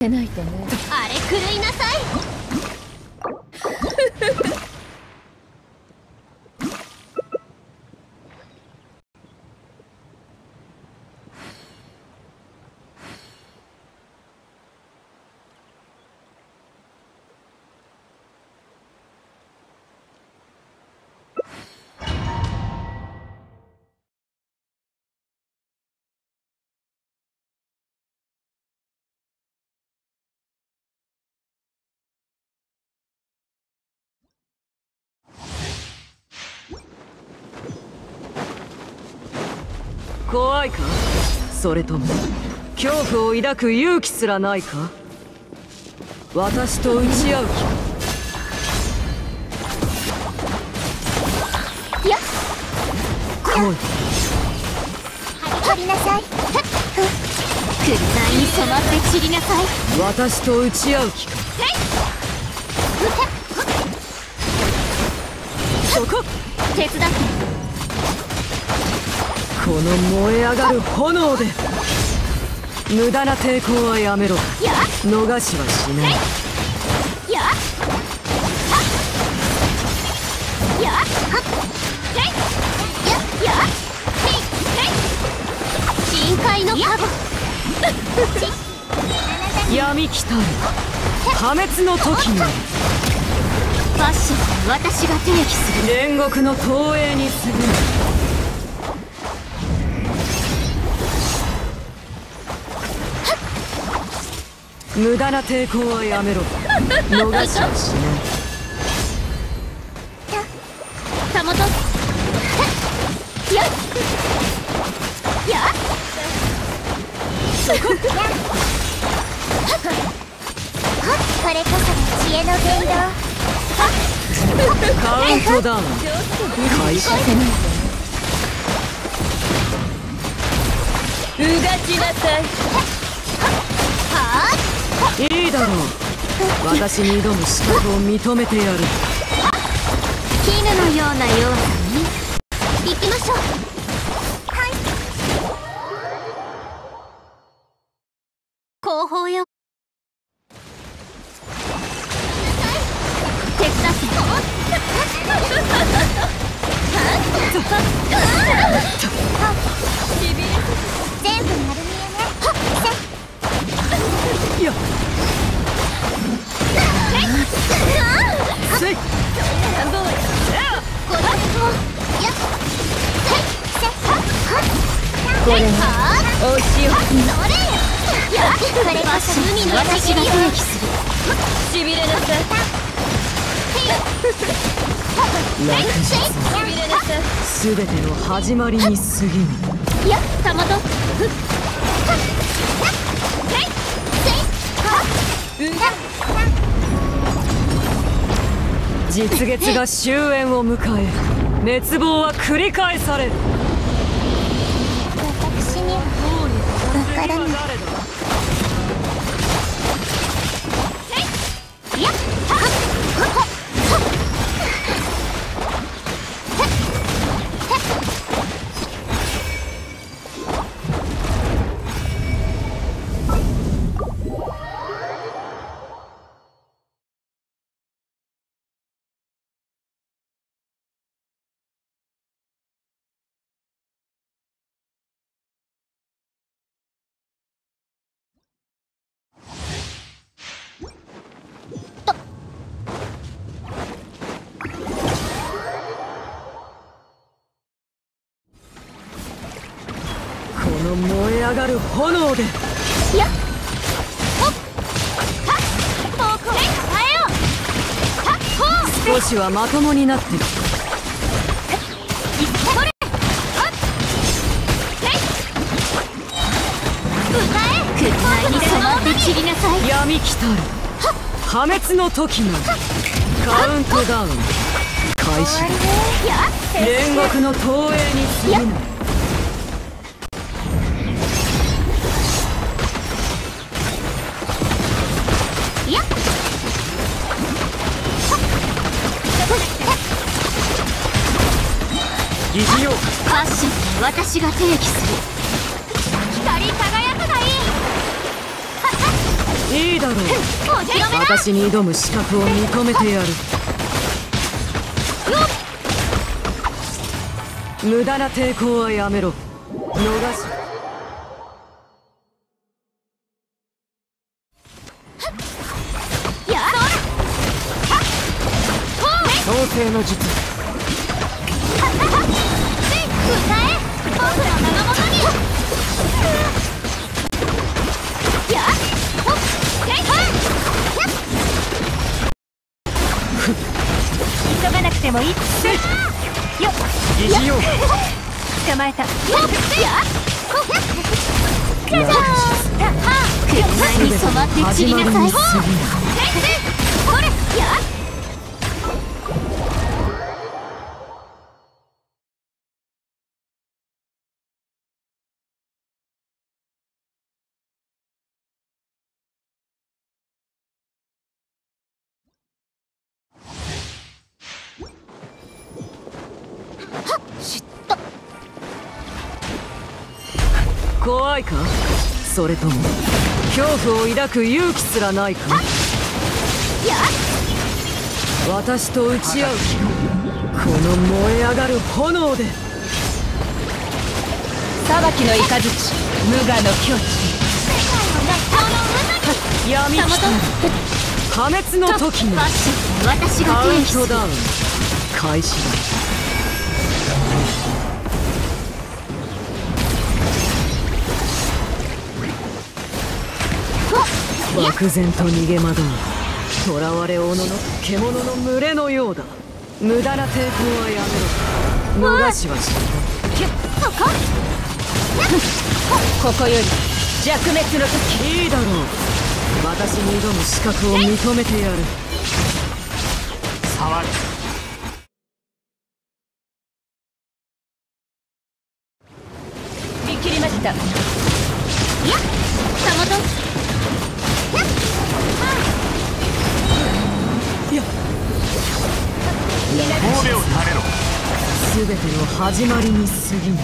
てないとね。 あれ狂いなさい。 怖いか？それとも恐怖を抱く勇気すらないか？私と打ち合う気？ やっ来い。 張りなさい。紅に染まって散りなさい。 私と打ち合う気か？そこ手伝って。 この燃え上がる炎で無駄な抵抗はやめろ。逃しはしない。 やっやっやっ深海のカゴ。 闇来たる破滅の時にファッションは私が定義する。 煉獄の投影にする。無駄な抵抗はやめろ。逃しはしない。 たもと。やっやっそこ。これこそが知恵の伝道。 カウントダウン開始。 うがちなさい。 いいだろう。私に挑む資格を認めてやる。 絹のような弱さに行きましょう。はい。後方よ。手伝って。全部丸見えね。 いやせい。 これはお仕置き。 これこそ海の私が定義する。 しびれなさい。 落日すべての始まりに過ぎぬ。 やったもと。 実月が終焉を迎え滅亡は繰り返される。 私にはわからない。やっこの燃え上がる炎で。 やっほっはっ方向へ変えよう。はっほう少しはまともになってる。 それはっせい歌え。紅に染まって散りなさい。 闇来たる破滅の時が。カウントダウン開始。 やっ煉獄の投影にするの。 やっ疑似用ファッションは私が定義する。光り輝くがいい。 いいだろう。 お披露目だ。 私に挑む資格を認めてやる。無駄な抵抗はやめろ。逃しやそれ創世の術。 歌え僕の名のもとに。やっほっけい急がなくてもいいっす。よっ疑似用捕まえた。よっやっほっじゃじゃーん。前に染まって散りなさい。ほっこれやっ怖いか、それとも恐怖を抱く勇気すらないか。 や私と打ち合う気か、この燃え上がる炎で。 裁きの雷無我の境地。 闇来たる破滅の時の私がカウン定義する。 トダウン開始だ。漠然と逃げ惑う囚われ者の獣の群れのようだ。無駄な抵抗はやめろ。逃しはしない。 そこここより弱滅の時。 いいだろう。私に挑む資格を認めてやる。触る。 見切りました。 いやたもと全ての始まりに過ぎぬ。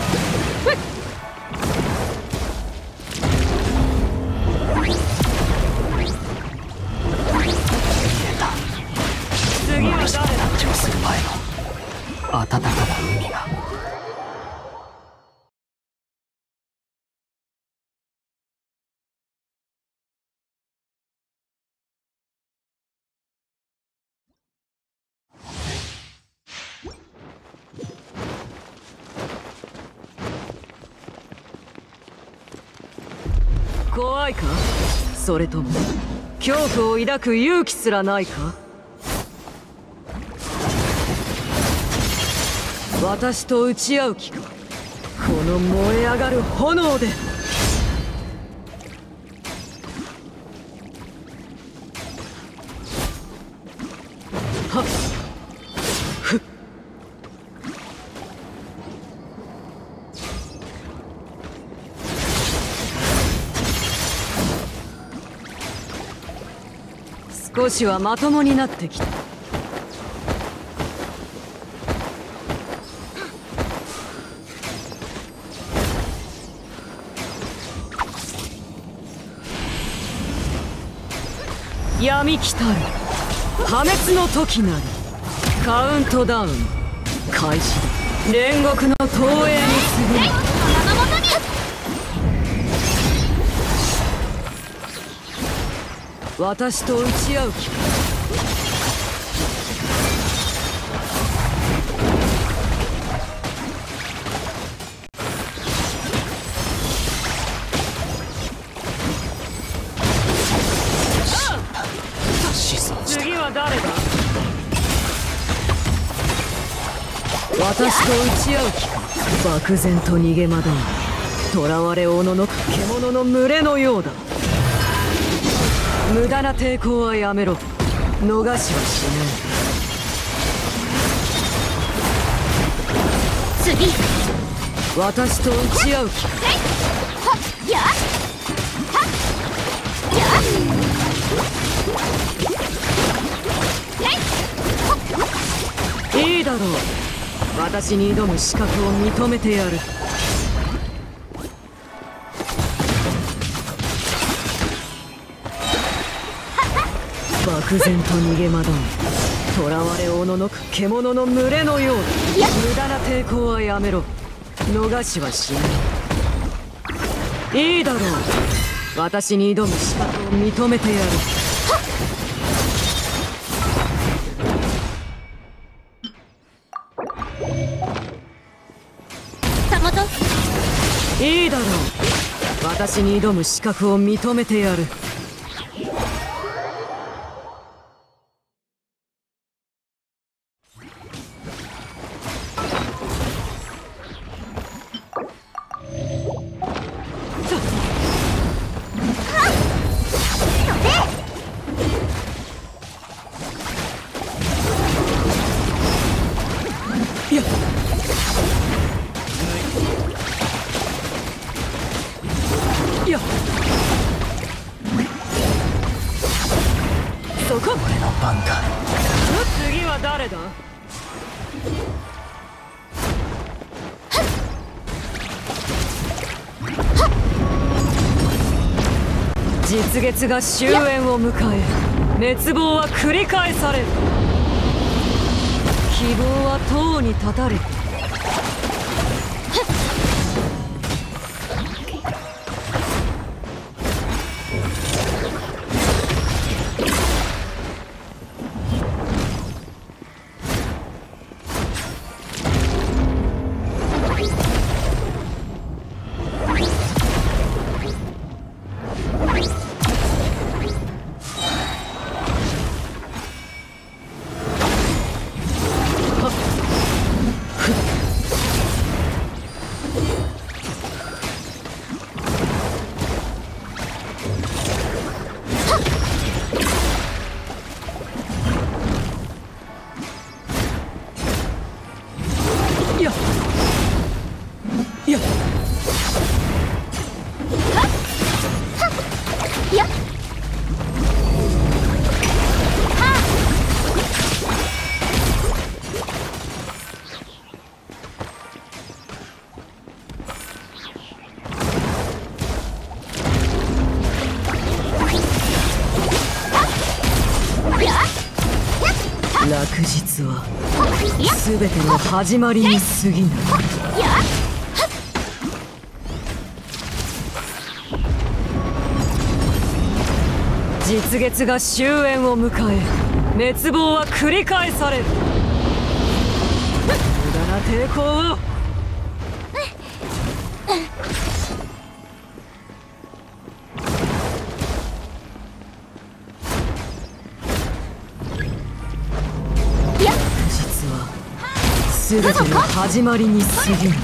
次は誰だ。誕生する前の暖かな海が。怖いか、それとも恐怖を抱く勇気すらないか。私と打ち合う気か、この燃え上がる炎で。はっふっ。少しはまともになってきた。闇来たる破滅の時なり。カウントダウン開始だ。煉獄の投影に過ぎる。 名のもとに。 私と打ち合う気か。次は誰だ。私と打ち合う気か。漠然と逃げ惑う囚われ者の獣の群れのようだ。無駄な抵抗はやめろ。逃しはしない。 次私と打ち合う気か。 やっいいだろう。私に挑む資格を認めてやる。 漠然と逃げ惑う囚われおののく獣の群れのようだ。無駄な抵抗はやめろ。逃しはしない。いいだろう。私に挑む資格を認めてやる。いいだろう。私に挑む資格を認めてやる。そこ。俺の番だ。次は誰だ。実月が終焉を迎え、滅亡は繰り返される。希望は塔に立たれて。落日は全ての始まりに過ぎない。実月が終焉を迎え、滅亡は繰り返される。無駄な抵抗を。全ての始まりに過ぎない。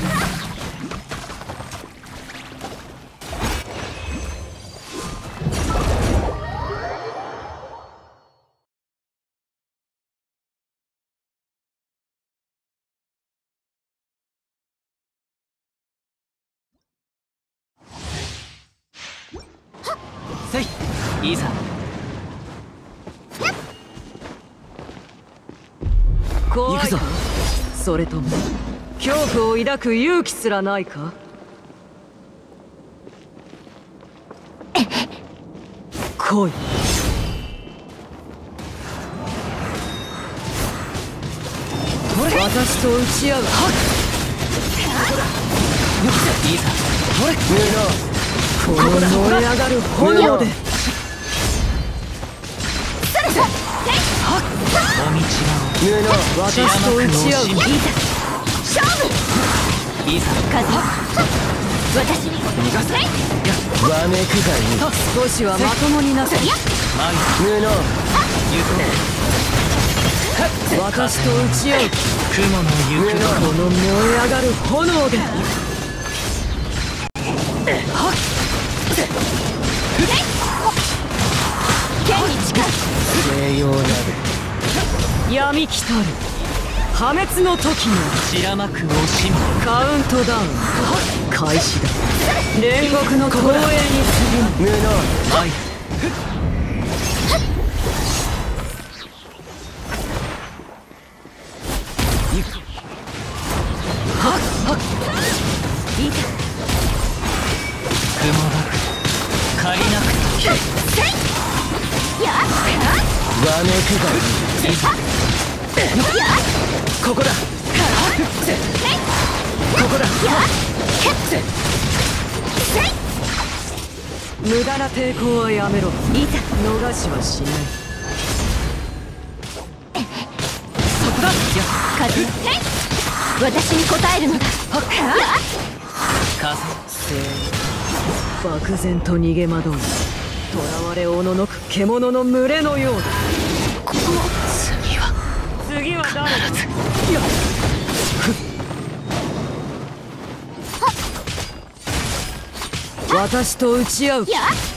せい、いいさ。 行くぞ。それとも恐怖を抱く勇気すらないか。来い。私と打ち合う。 いいさ。 この燃え上がる炎で。私と打ち合う。 勝負。 いいさ。 私に逃がせ。わめくがいい。 少しはまともになさい。私と打ち合う。 雲の行くこの燃え上がる炎で。 剣に近い。 西洋鍋。 闇来たる破滅の時の散らまく惜しみ。 カウントダウン開始だ。煉獄の投影に過ぎぬ。 はい。雲ばく借りなくと。 やっわめくがいい。いざここだ。ここだ。 無駄な抵抗はやめろ。 いざ逃しはしない。そこだ。 風私に応えるのだ。 風漠然と逃げ惑う囚われおののく獣の群れのようだ。次は誰だ。私と打ち合う。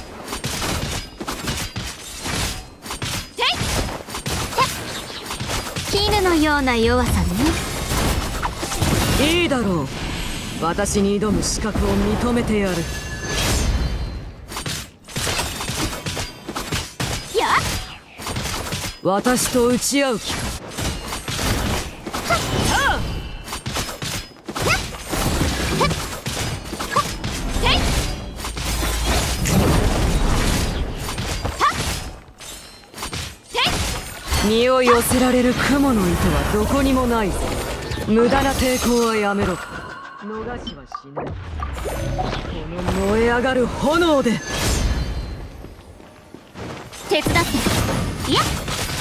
絹のような弱さね。 いいだろう。私に挑む資格を認めてやる。私と打ち合う気か。身を寄せられる雲の糸はどこにもないぞ。無駄な抵抗はやめろ。逃しはしない。この燃え上がる炎で手伝っていや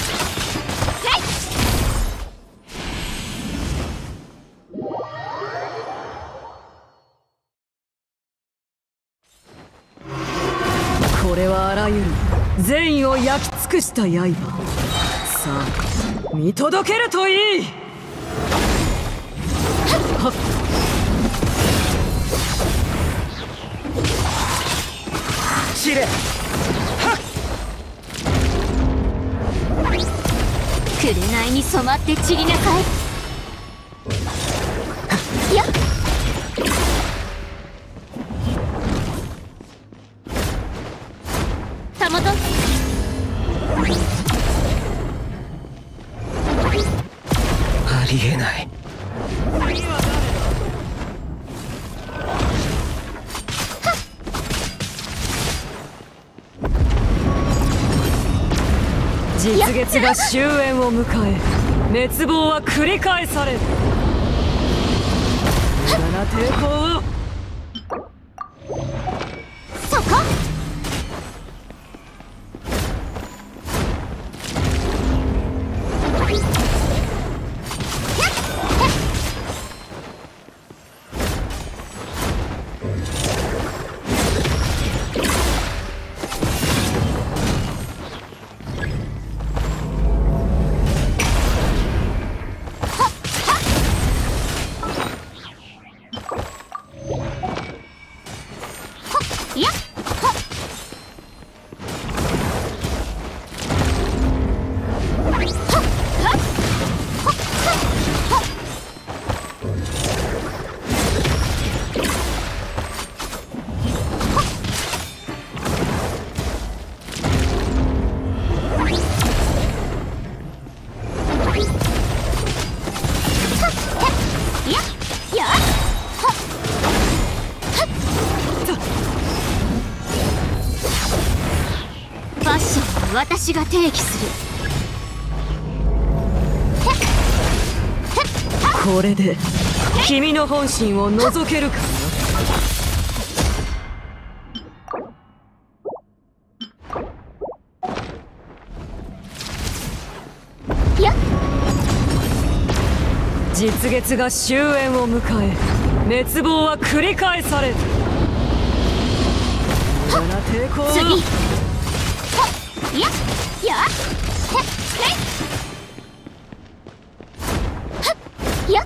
これはあらゆる善意を焼き尽くした刃。さあ見届けるといい。はっ散れ。 紅に染まって散りなさい。やったもとありえない。 実月が終焉を迎え滅亡は繰り返される。無駄な抵抗を。 そこいやファッションは私が定義する。 これで君の本心を覗けるかな。 やっ実月が終焉を迎え滅亡は繰り返される。無駄な抵抗を。 次いややや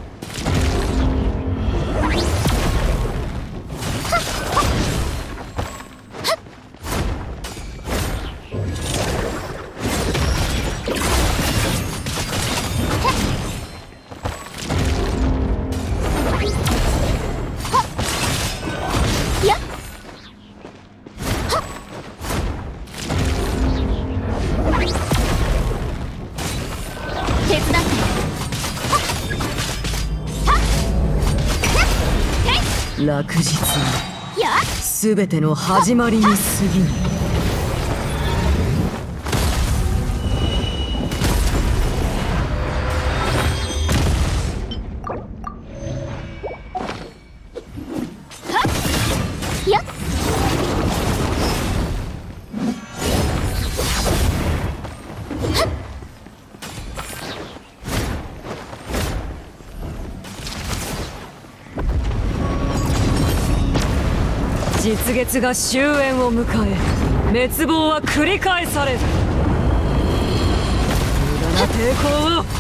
手伝って落日やすべての始まりに過ぎない。 実月が終焉を迎え滅亡は繰り返される。無駄な抵抗を。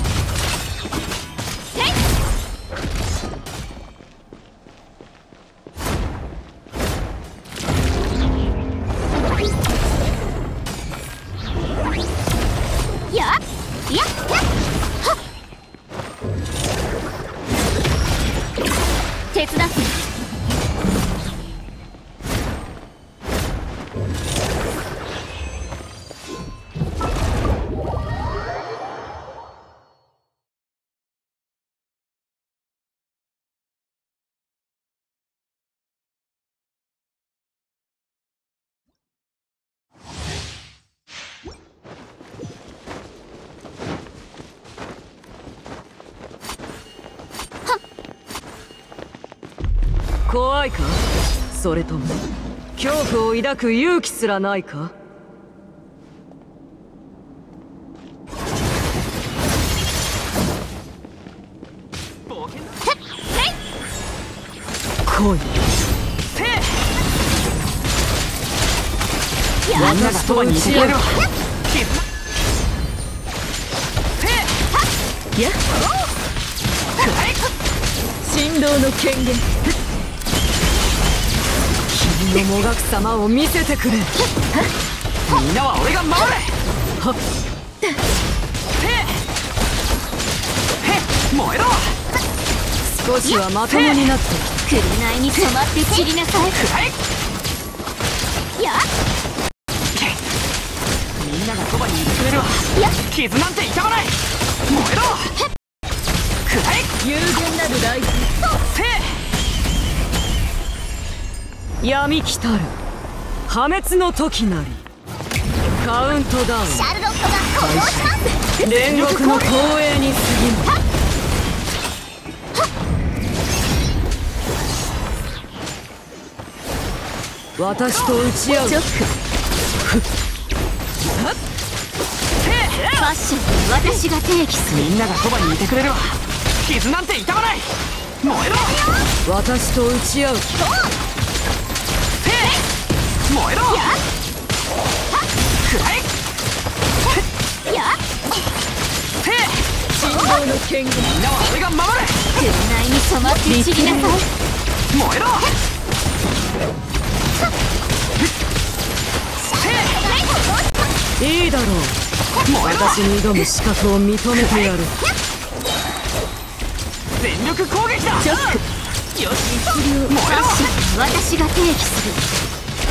手伝って。 怖いか？それとも恐怖を抱く勇気すらないか？来い。私と打ち合う。やっ神道の権限。君のもがく様を見せてくれ。みんなは俺が守れ。はっ燃えろ。少しはまともになって。 紅に染まって散りなさい。やっみんながそばにいてくれるわ。傷なんて痛まない。燃えろ。 有限なるライフ。闇来たる破滅の時なり。カウントダウン。 シャルロットが行動します。 煉獄の投影に過ぎない。私と打ち合う。 チョック。ファッションで私が定義する。 みんながそばにいてくれるわ。傷なんて痛まない。燃えろ。 私と打ち合う。 燃えろ。 神道の権限。 みんなは俺が守れ。 紅に染まって散りなさい。 燃えろ。 いいだろう。私に挑む資格を認めてやる。 全力攻撃だ。 チョック。 よし。 ファッションで私が定義する。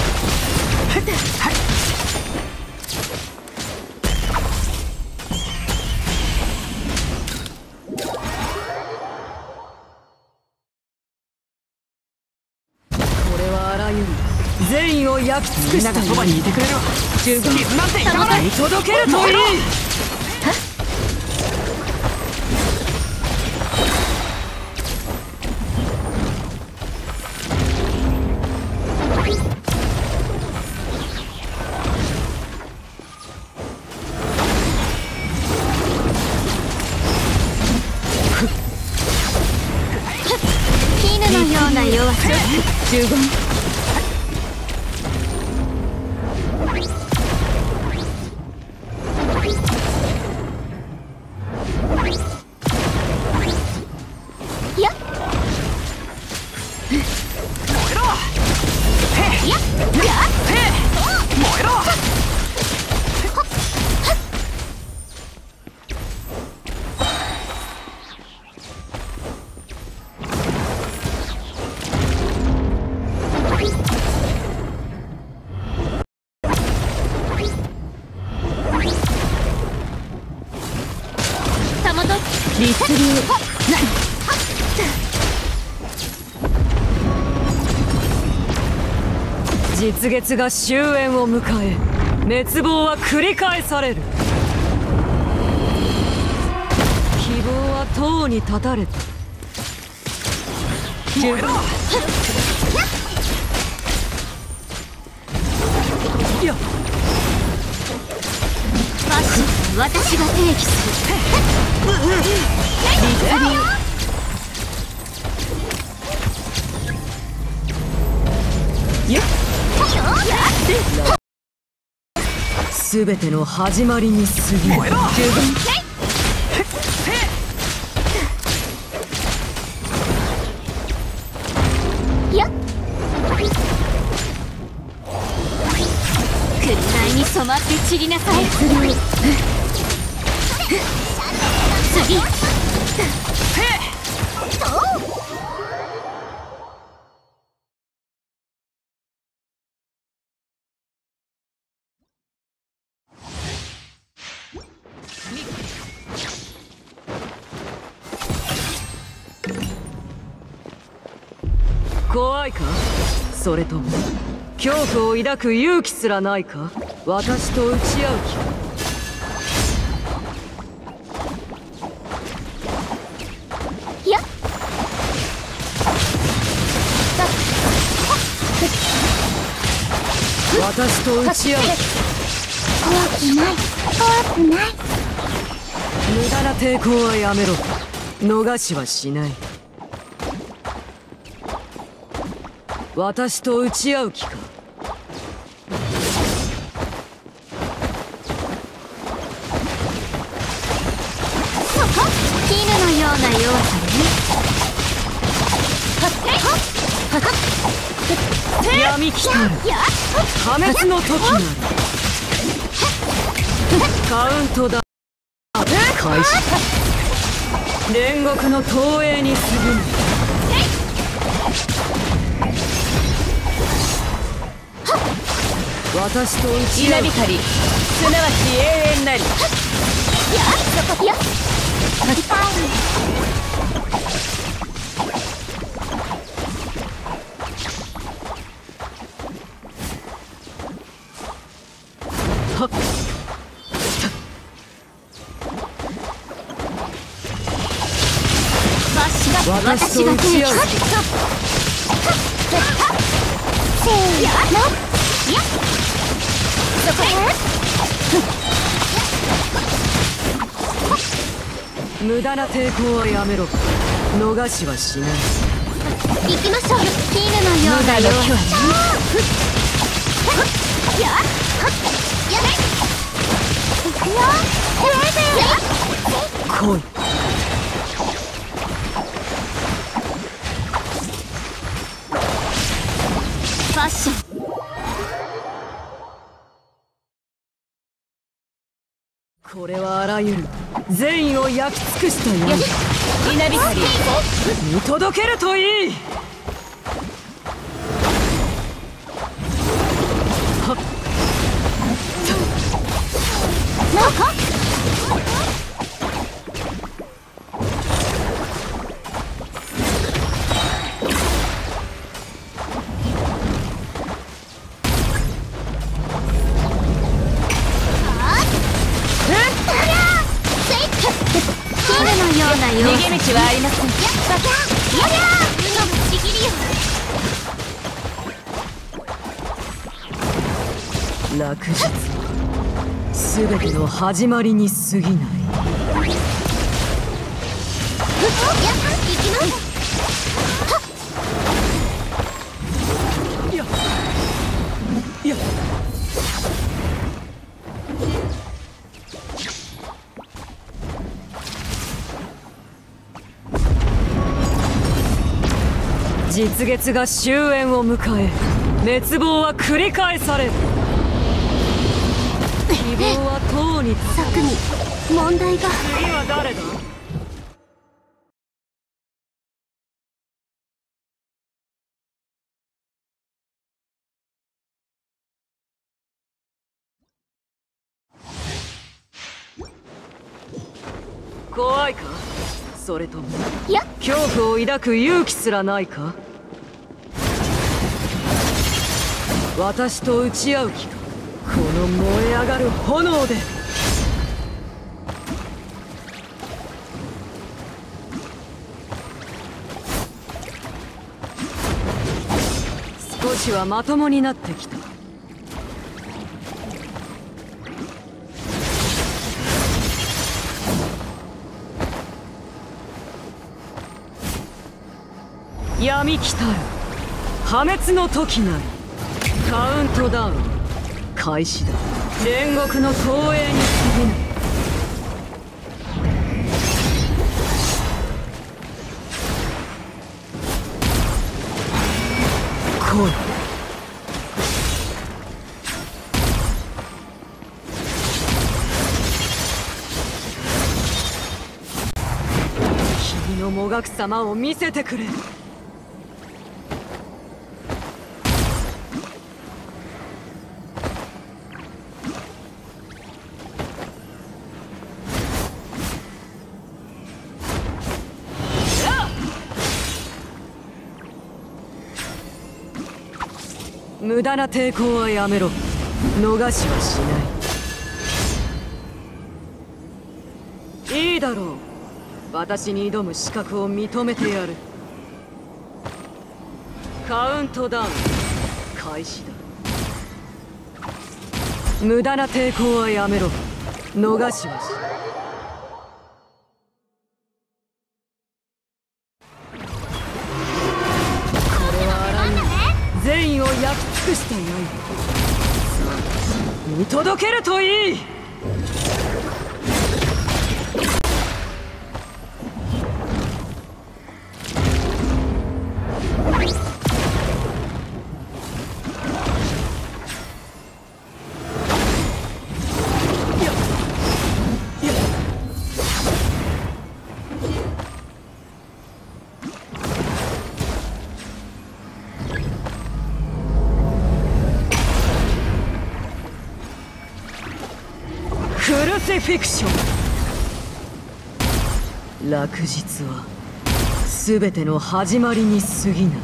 これはあらゆる善意を焼き尽くした。 みんながそばにいてくれるわ。傷なんて痛まない。 見届けるといい。 絹のような弱さ。 十分。 やっ燃えろ。 やっ燃えろ。 たまと立流。実月が終焉を迎え滅亡は繰り返される。希望は塔に立たれた。 燃えろ。 いやファッションで私が定義する。 よっ全ての始まりに過ぎる。 暗いに染まって散りなさい。次。 怖いか？それとも恐怖を抱く勇気すらないか？私と打ち合う気か？ いや。 私と打ち合う気？ 怖くない。怖くない。 無駄な抵抗はやめろ。逃しはしない。私と打ち合う気か？ 絹のような弱さね。 闇来たる。破滅の時なり。カウントダウン開始。煉獄の投影に過ぎぬ。私と打ち合う。稲光、すなわち永遠なり。 そこよ。乗り換はっ。私と打ち合う。 せーの。そこへ。 無駄な抵抗はやめろ。逃しはしない。 行きましょう。絹のような弱さ。行くよ。 来い。 ファッション。 これはあらゆる善意を焼き尽くしたよ。稲光、見届けるといい。はっ。 逃げ道はありません。 落日すべての始まりに過ぎない。実月が終焉を迎え、滅亡は繰り返される。希望はとうに策に問題が。 次は誰だ？怖いか？それとも恐怖を抱く勇気すらないか？私と打ち合う気か？この燃え上がる炎で。少しはまともになってきた。闇来たる。破滅の時なり。カウントダウン開始だ。煉獄の投影に過ぎない。来い。君のもがく様を見せてくれ。無駄な抵抗はやめろ。逃しはしない。いいだろう。私に挑む資格を認めてやる。カウントダウン開始だ。無駄な抵抗はやめろ。逃しはしない。善意を焼き尽くした刃、見届けるといい。クルシフィクション。落日は全ての始まりに過ぎない。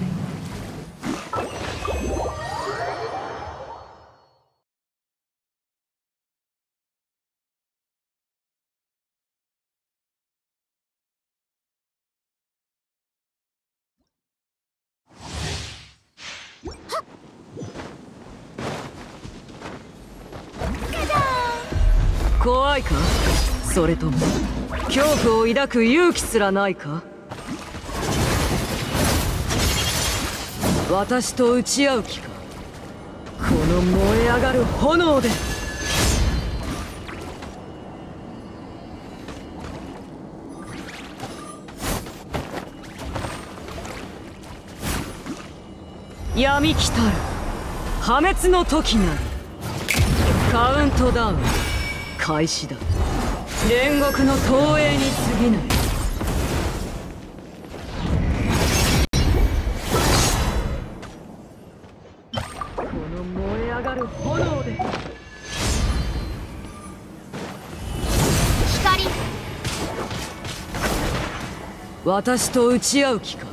怖いか？それとも恐怖を抱く勇気すらないか？私と打ち合う気か？この燃え上がる炎で。闇来たる破滅の時なり。カウントダウン開始だ。煉獄の投影に過ぎない。この燃え上がる炎で。 光。 私と打ち合う気か？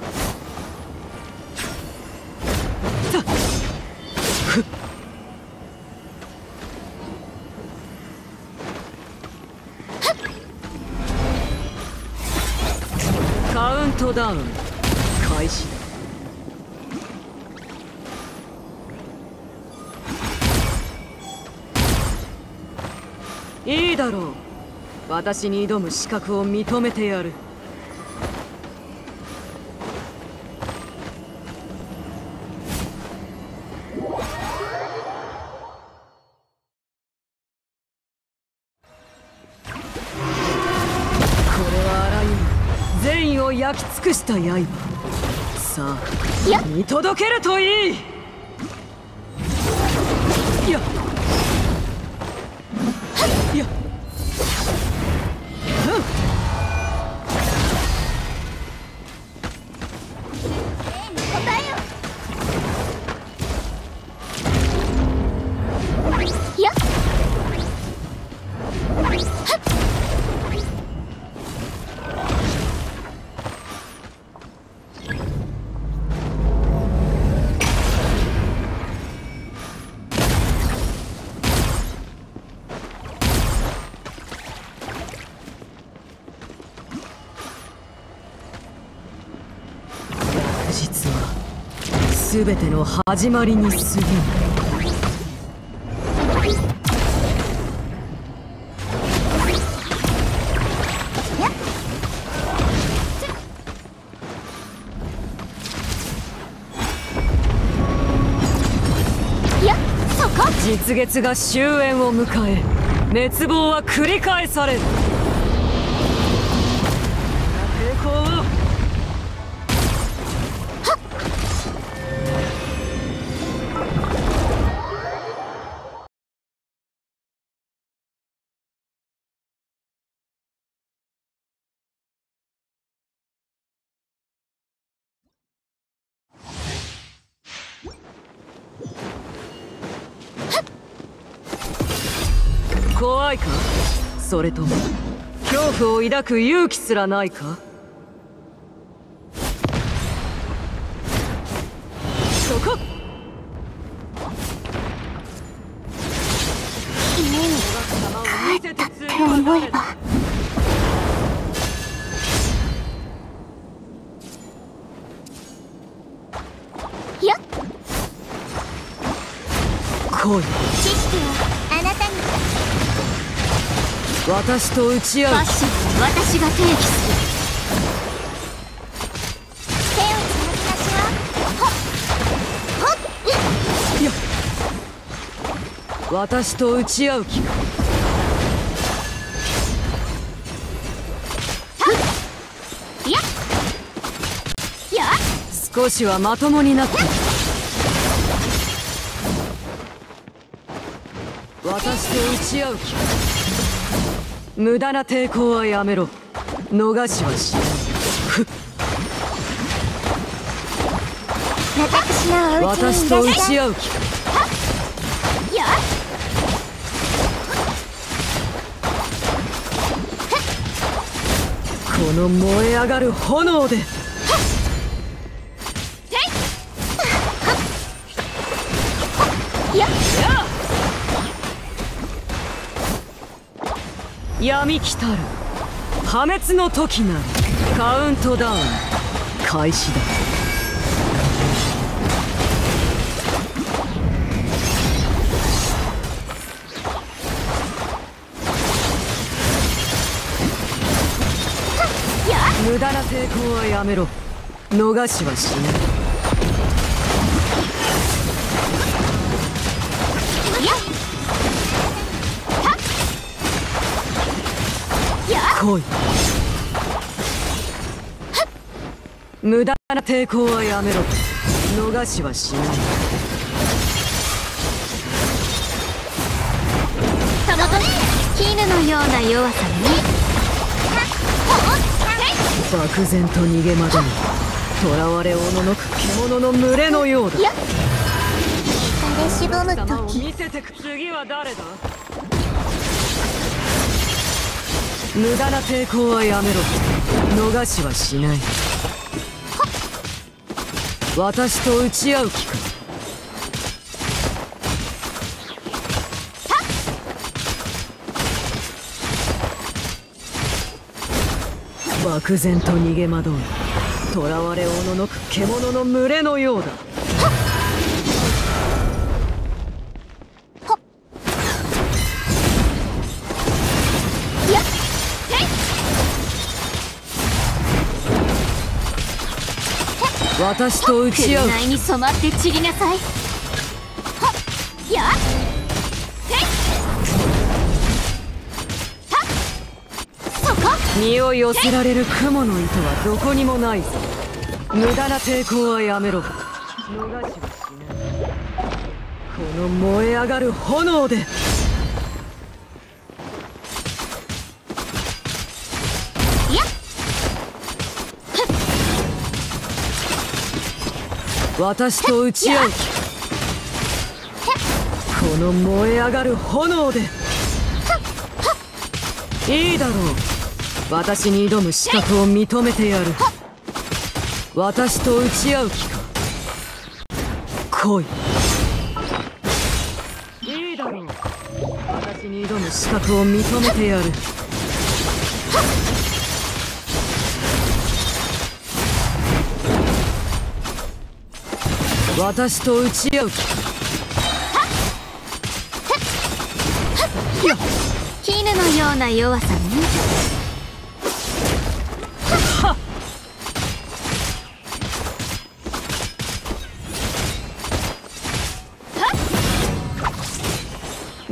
カウントダウン開始だ。いいだろう。私に挑む資格を認めてやる。善意を焼き尽くした刃、さあ見届けるといい。やっやっ実は全ての始まりに過ぎない。地蜜月が終焉を迎え、滅亡は繰り返される。抵抗を。怖いか？それとも恐怖を抱く勇気すらないか？そこ！ 家に帰ったって思えば。よっ！ 来い。 知識はあなたに。 私と打ち合う。 ファッションは私が定義する。 手をつなぎましょう。ほっほっよっ。私と打ち合う気か。 いやや少しはまともになってる。私と打ち合う気か。無駄な抵抗はやめろ。逃しはしない。 私のお家に私と打ち合う気か。 やこの燃え上がる炎で。 や闇来たる破滅の時なり。カウントダウン開始だ。無駄な抵抗はやめろ。逃しはしない。来い。無駄な抵抗はやめろ。逃しはしない。 その時絹のような弱さね。 漠然と逃げ惑う囚われおののく獣の群れのようだ。 疲れしぼむ様を時。 見せてく。次は誰だ？無駄な抵抗はやめろ。逃しはしない。私と打ち合う気か。漠然と逃げ惑う囚われおののく獣の群れのようだ。私と打ち合う。 紅に染まって散りなさい。やそこ。 身を寄せられる雲の糸はどこにもないぞ。無駄な抵抗はやめろ。逃しはしない。この燃え上がる炎で。私と打ち合う気か。この燃え上がる炎で。いいだろう。私に挑む資格を認めてやる。私と打ち合う気か。来い。いいだろう。私に挑む資格を認めてやる。私と打ち合う気か。 絹のような弱さね。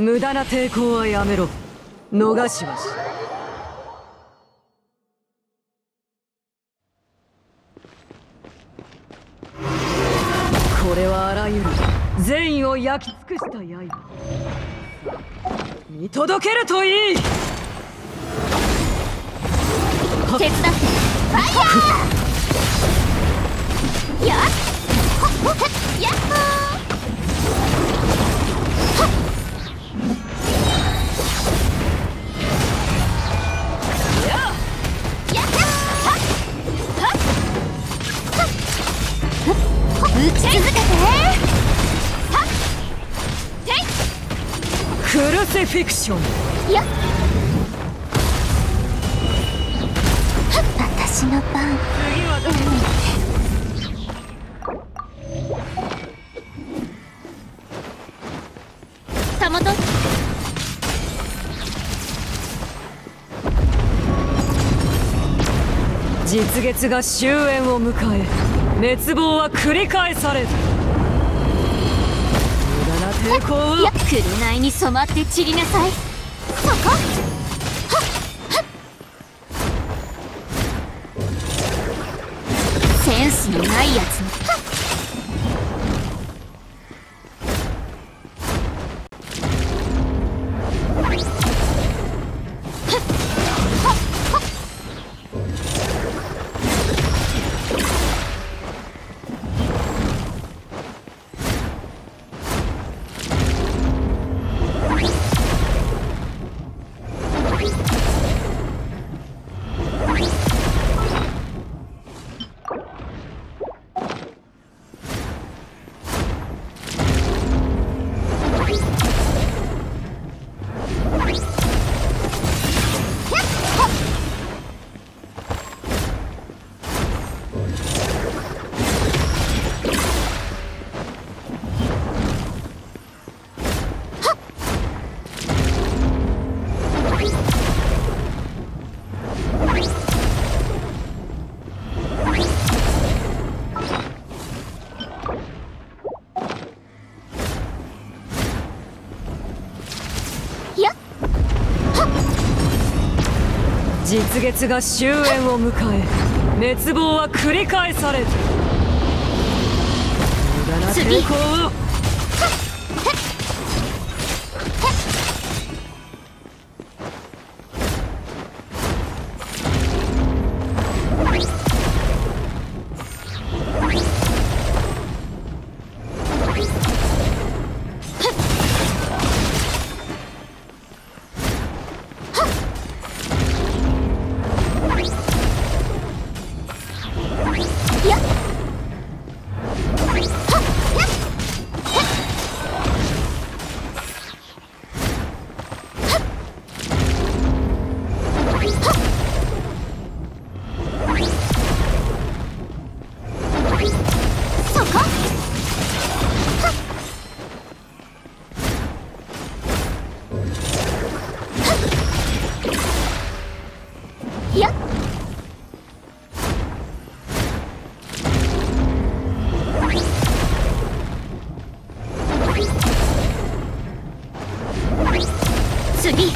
無駄な抵抗はやめろ。逃しはし。これはあらゆる善意を焼き尽くした刃。見届けるといい。 手伝って。ファイヤー。やっほっほっやっほー。打ち続けて。 クルセフィクション。 やっ私の番。 次はどうたもと。 実月が終焉を迎え、滅亡は繰り返される。無駄な抵抗を。 いや、紅に染まって散りなさい。そこ。センスのないやつね。 実月が終焉を迎え、滅亡は繰り返される。無駄な抵抗を。 次。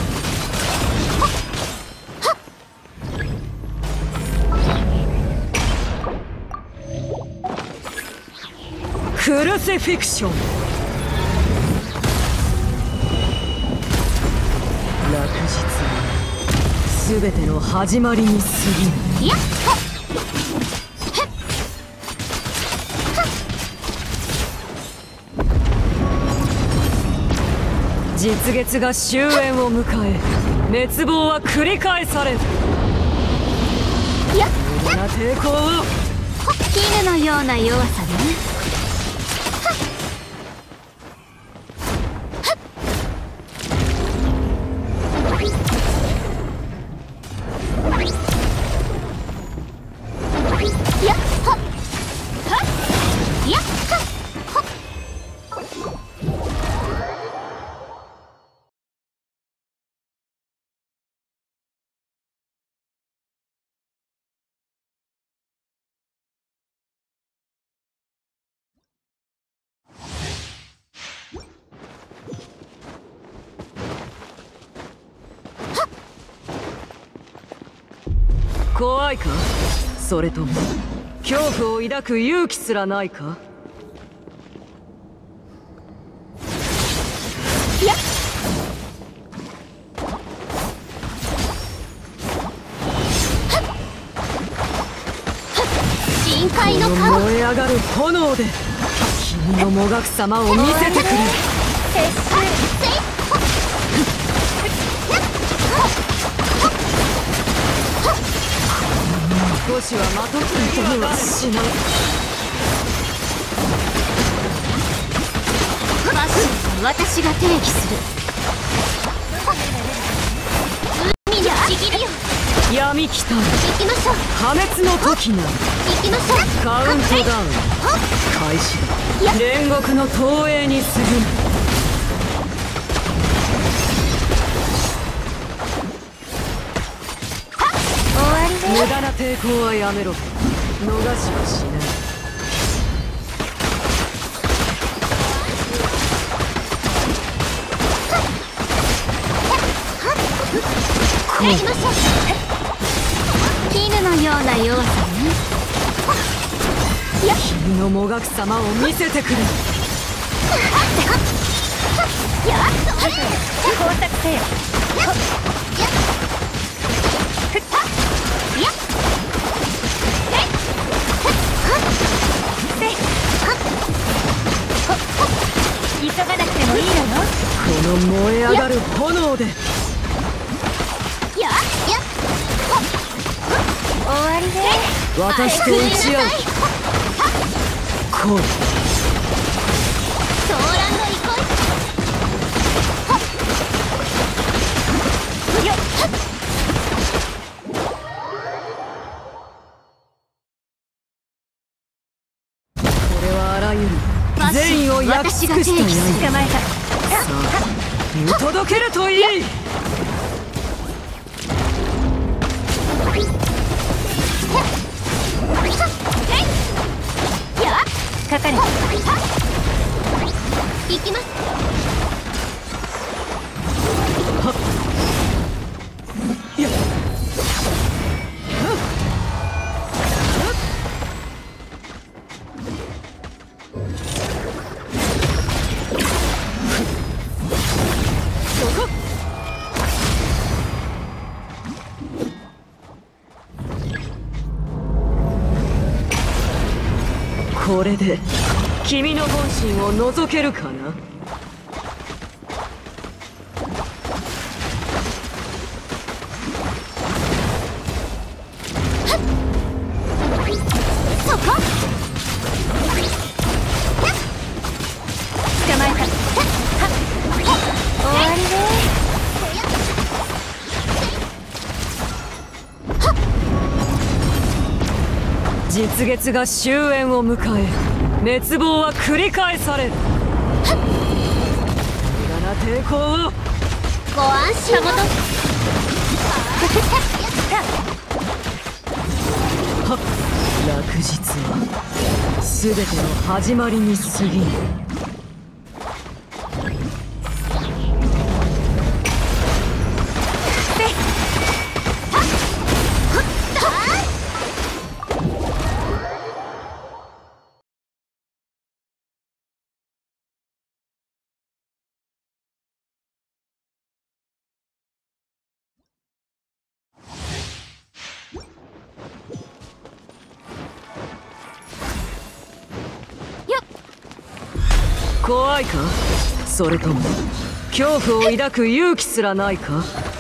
クルセフィクション。落日は全ての始まりに過ぎる。 やっほ実月が終焉を迎え、滅亡は繰り返される。 やっ無駄な抵抗を。 絹のような弱さね。 怖いか、それとも恐怖を抱く勇気すらないか。 いや深海のこの顔燃え上がる炎で君のもがく様を見せてくれ。少しはまとってはしない。 バシンは私が定義する。海のちぎりよ。 闇来たる行きましょう。 破滅の時な行きましょう。 カウントダウン開始だ。煉獄の投影に過ぎない。無駄な抵抗はやめろ。逃しはしない。 行きましょう。絹のような弱さね。 君のもがく様を見せてくれ。 やっと工作せよ。急がなくてもいいのよ。 この燃え上がる炎で終わりで私と打ち合う。こうソーランド行こう。よっこれはあらゆる善意を焼き尽くした捕まえた。 さあ見届けるといい。 かかれ。行きます。 やっこれで君の本心を覗けるかな。 そこ捕まえた。終わりで実月が終焉を迎え滅亡は繰り返される。無駄な抵抗をご安心を。 落日は全ての始まりに過ぎぬ。怖いか、それとも恐怖を抱く勇気すらないか。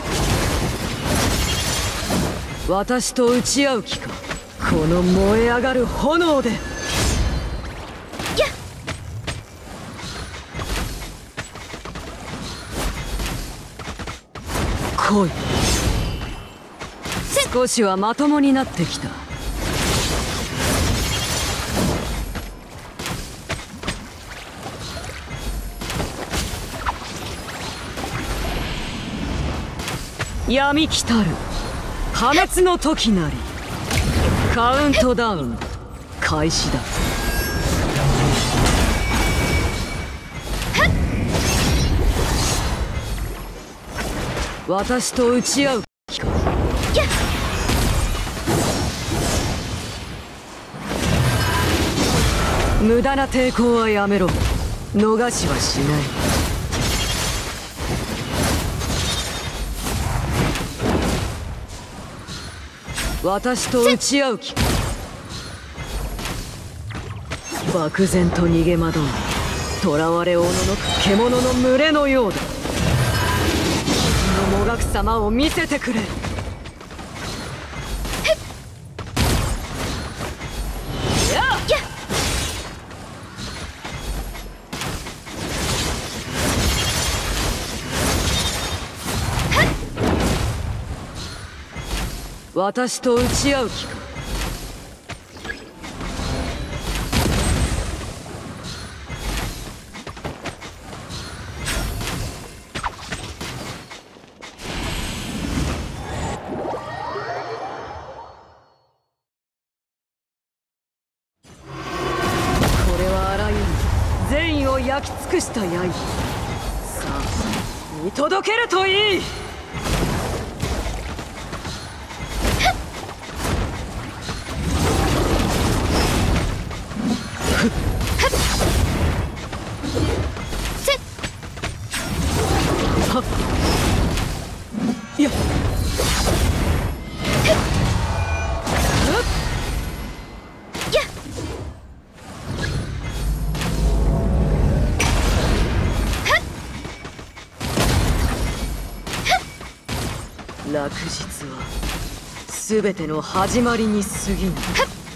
私と打ち合う気か、この燃え上がる炎で。来い。少しはまともになってきた。闇来たる破滅の時なり。カウントダウン開始だ。私と打ち合う気か。 無駄な抵抗はやめろ。逃しはしない。私と打ち合う気か。漠然と逃げ惑う囚われおののく獣の群れのようだ。このもがく様を見せてくれ。私と打ち合う気か。これはあらゆる善意を焼き尽くした刃。さあ見届けるといい。いや落日は全ての始まりに過ぎない。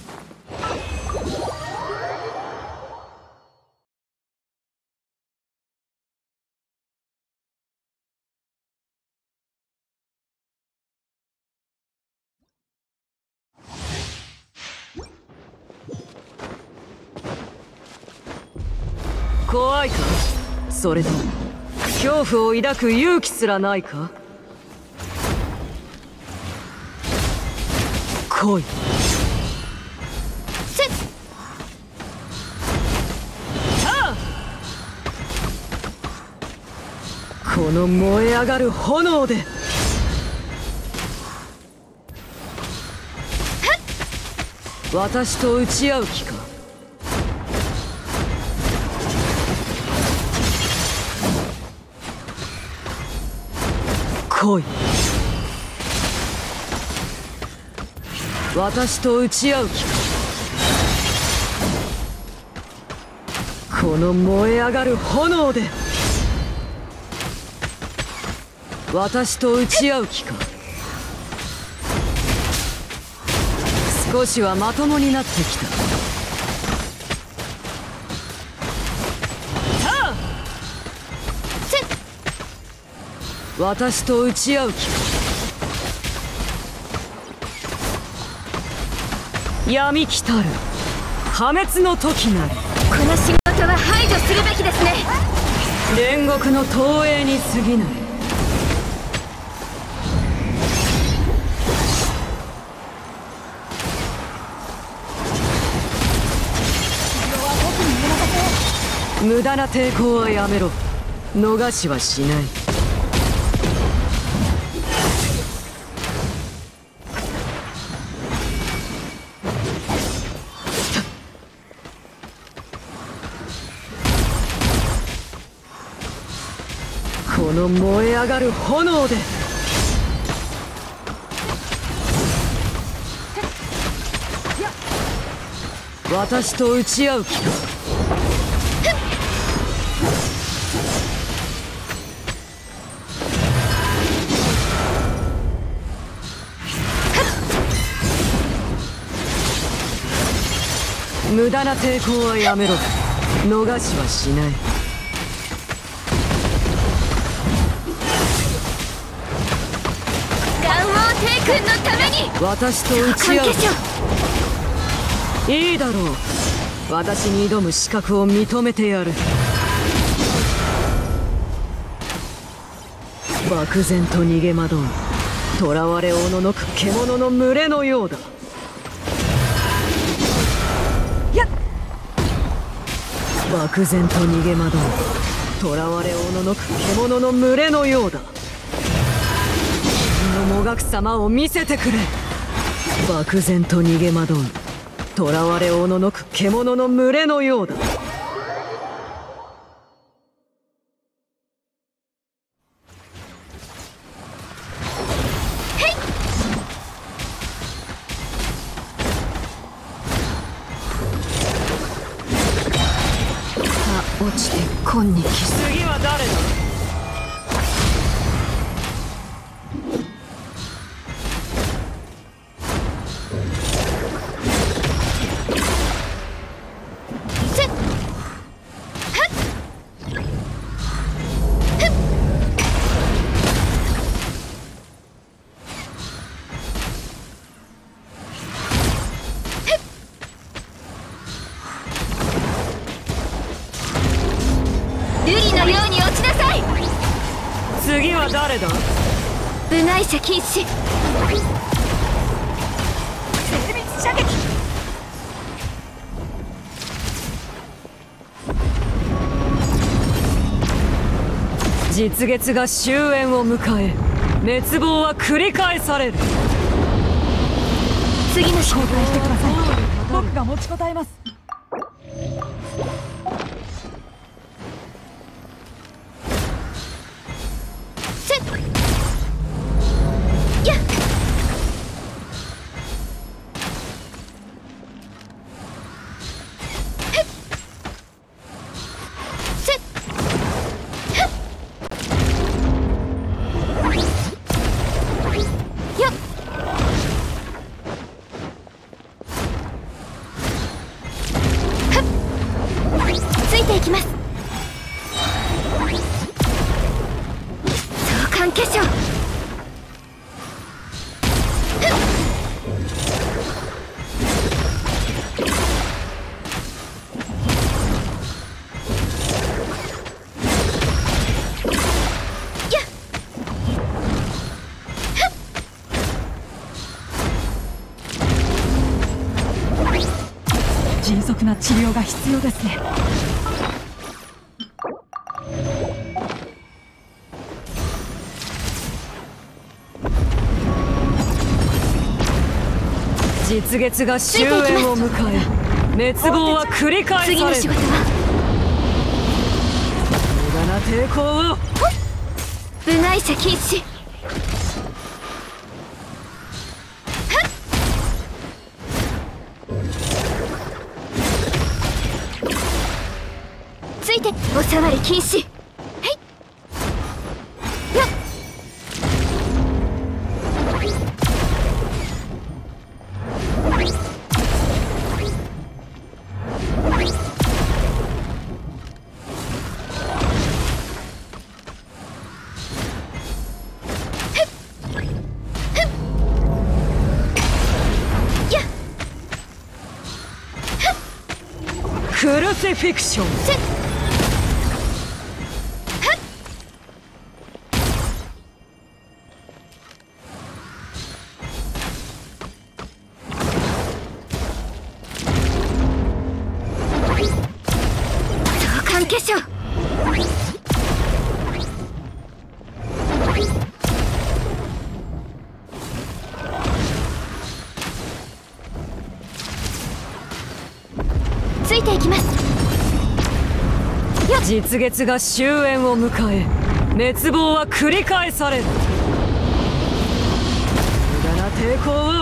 怖いか？それとも恐怖を抱く勇気すらないか？来い。さあこの燃え上がる炎で私と打ち合う気か？来い。私と打ち合う気か？この燃え上がる炎で私と打ち合う気か？少しはまともになってきた。さあ私と打ち合う気か？闇来たる破滅の時なり。 この仕事は排除するべきですね。 煉獄の投影に過ぎない。無駄な抵抗はやめろ。逃しはしない。この燃え上がる炎で私と打ち合う気か？無駄な抵抗はやめろ。逃しはしない。 君のために私と打ち合う。いいだろう。私に挑む資格を認めてやる。漠然と逃げ惑う囚われおののく獣の群れのようだ。やっ漠然と逃げ惑う囚われおののく獣の群れのようだ。もがく様を見せてくれ。 漠然と逃げ惑う囚われおののく獣の群れのようだ。落ちて今日次は誰だ。次は誰だ。 部外者禁止。精密射撃。 実月が終焉を迎え滅亡は繰り返される。 次の交代してください。 僕が持ちこたえます。迅速な治療が必要ですね。 実月が終焉を迎え滅亡は繰り返される。 次の仕事は無駄な抵抗を。 部外者禁止。ついてお触り禁止。 クルシフィクション。 召喚化粧。ついていきます。 実月が終焉を迎え滅亡は繰り返される。無駄な抵抗を。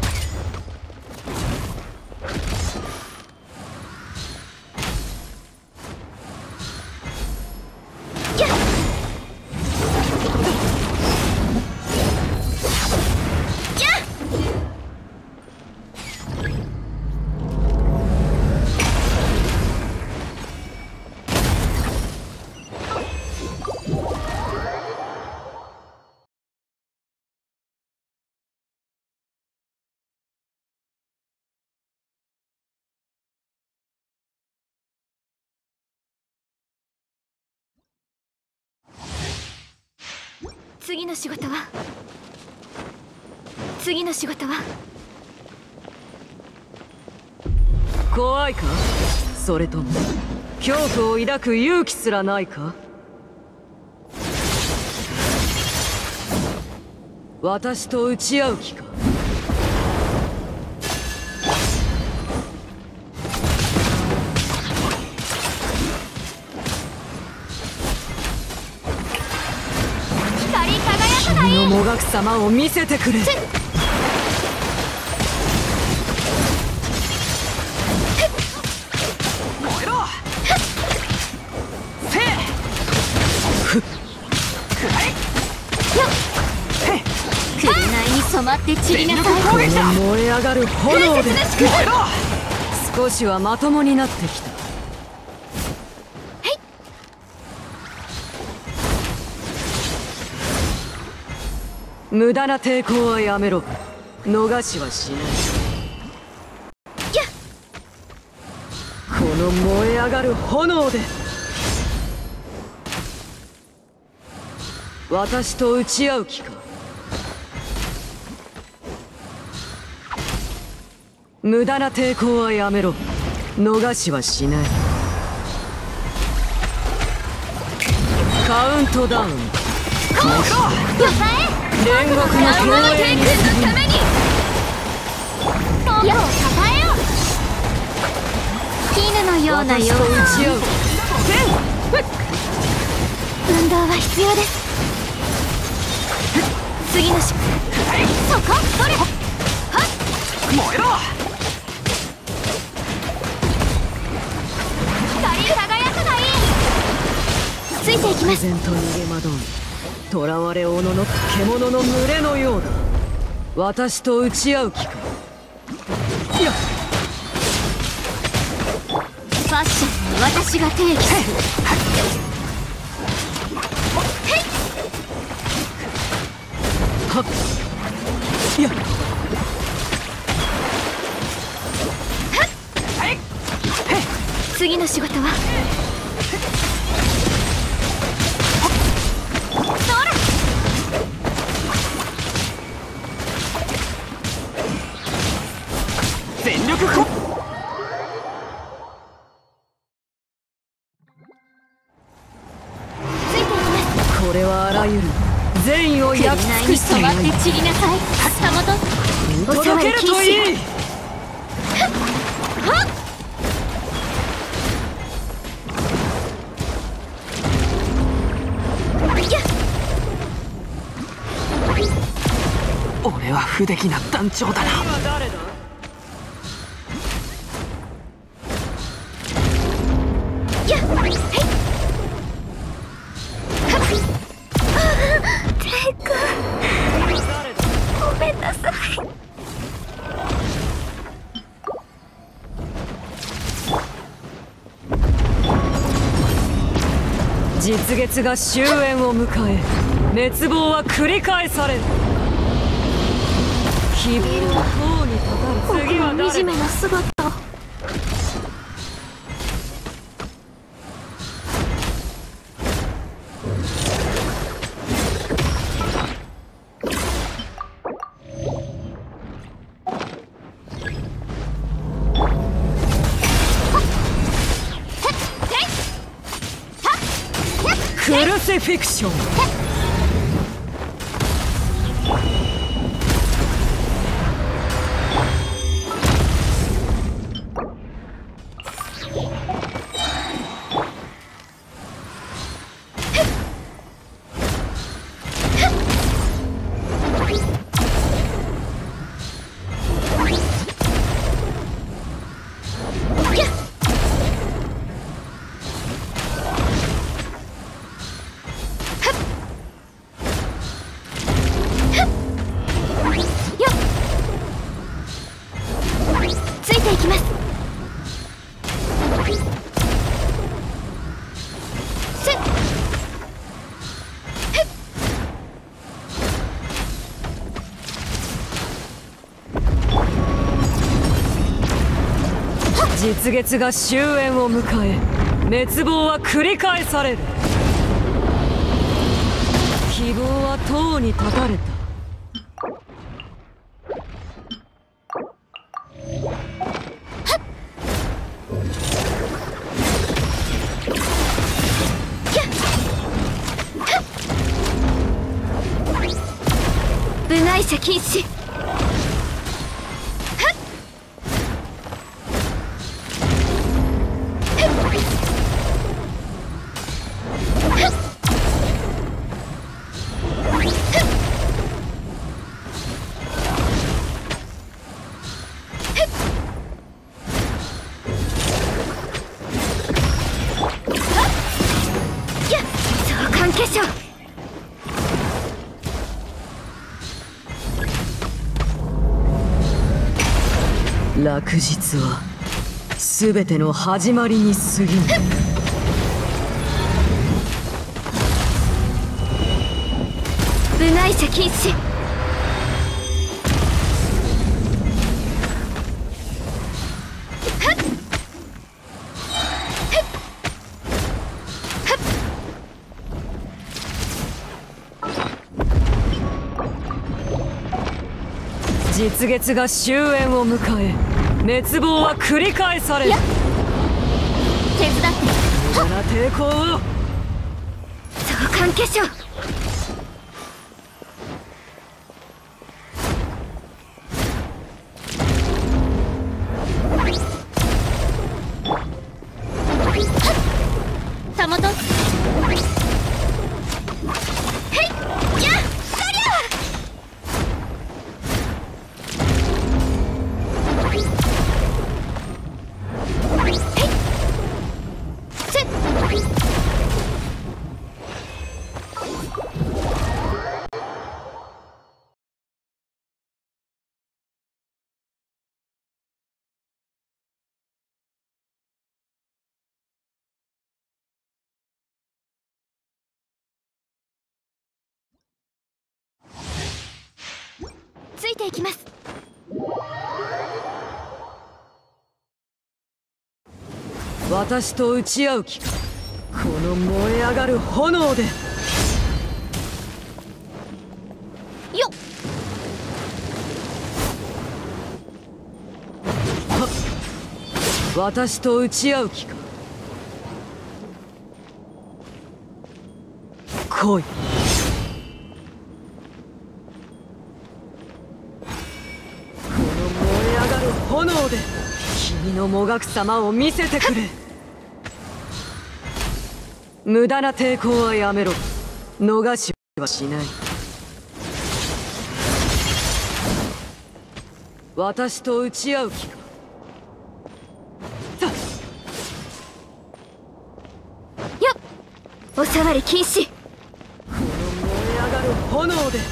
次の仕事は次の仕事は怖いか、それとも恐怖を抱く勇気すらないか。私と打ち合う気か。 く様を見せてくれ。 燃えろ。せいくらえ。 紅に染まって散りなさい。 攻撃だ。 燃え上がる炎で燃えろ。 少しはまともになってきた。無駄な抵抗はやめろ。逃しはしない。この燃え上がる炎で私と打ち合う気か。無駄な抵抗はやめろ。逃しはしない。カウントダウン開始。煉獄の天投影に君のために僕をたたえよ。絹のような私と打ようなち合う。 運動は必要です。次のそこどれはっ燃えろ。 光り輝くがいい。ついていきます。 自然と逃げ惑う囚われおののく獣の群れのようだ。私と打ち合う気か。いやファッションは私が定義する。 はっいや次の仕事はそら全力こ。 ついていきます。 これはあらゆる善意を焼き尽紅にくした染まって散りなさい。たもと届けるといい。 俺は不出来な団長だな。 今誰だ。 ごめんなさい。 実月が終焉を迎え滅亡は繰り返される。希望は塔に立たる。次は誰だ。 惨めな姿をクルシフィクション。 ついていきます。 実月が終焉を迎え滅亡は繰り返される。希望は塔に立たれた。 部外者禁止。 落日は全ての始まりに過ぎぬ。 部外者禁止。 日月が終焉を迎え、滅亡は繰り返される。 手伝って。 無駄な抵抗を。 召喚化粧。たもと。ついていきます。 私と打ち合う気か。この燃え上がる炎で。 よっ。 私と打ち合う気か。来い。炎で君のもがく様を見せてくれ。無駄な抵抗はやめろ。逃しはしない。私と打ち合う気か。 よっ。お触り禁止。 この燃え上がる炎で。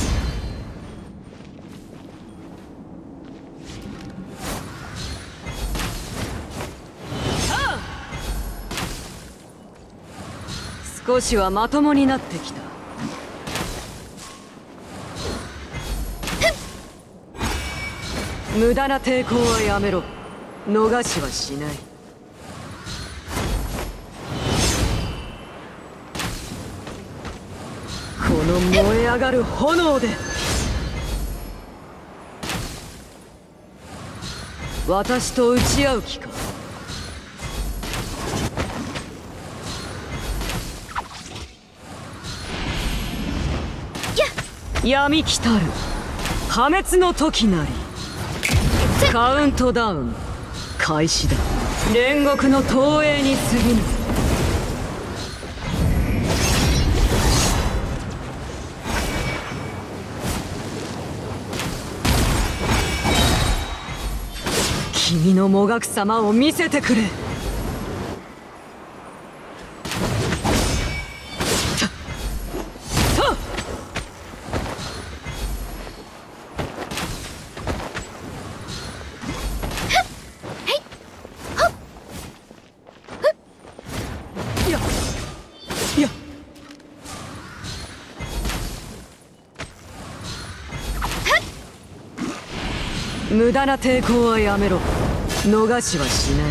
少しはまともになってきた。無駄な抵抗はやめろ。逃しはしない。この燃え上がる炎で。私と打ち合う気か。闇来たる破滅の時なり。カウントダウン開始だ。煉獄の投影に過ぎぬ。君のもがく様を見せてくれ。無駄な抵抗はやめろ。逃しはしない。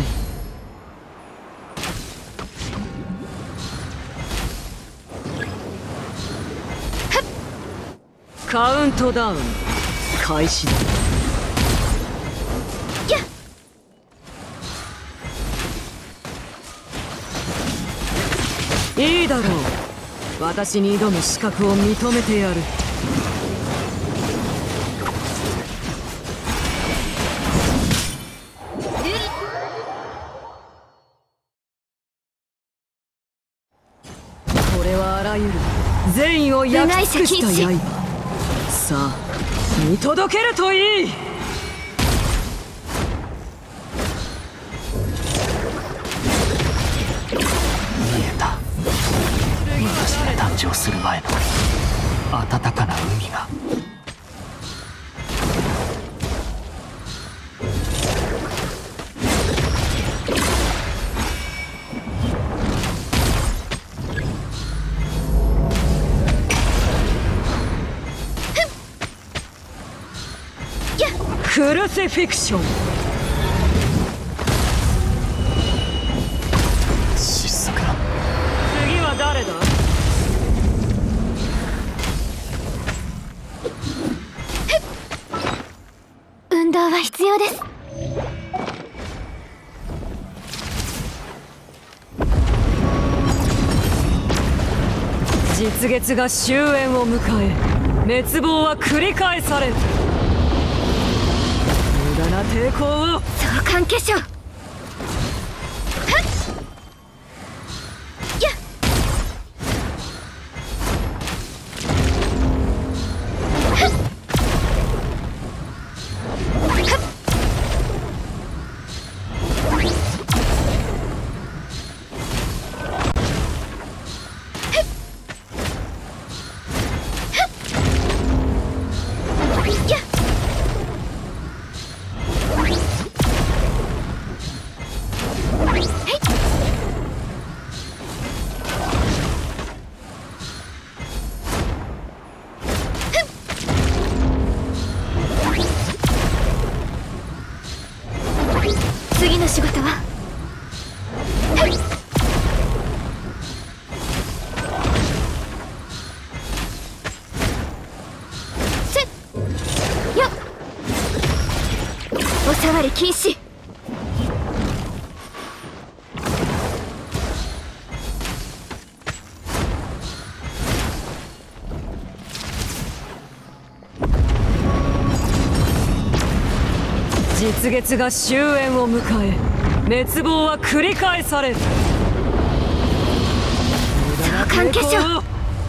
カウントダウン開始だ。いいだろう。私に挑む資格を認めてやる。これはあらゆる善意を焼き尽くした刃。さあ見届けるといい。 誕生する前の暖かな海が。 クルシフィクション。 失速だ。 次は誰だ？ 運動は必要です。 実月が終焉を迎え、滅亡は繰り返される。無駄な抵抗を。 相関化粧。次の仕事はよっ、お触り禁止。 実月が終焉を迎え、滅亡は繰り返される。 相関化粧。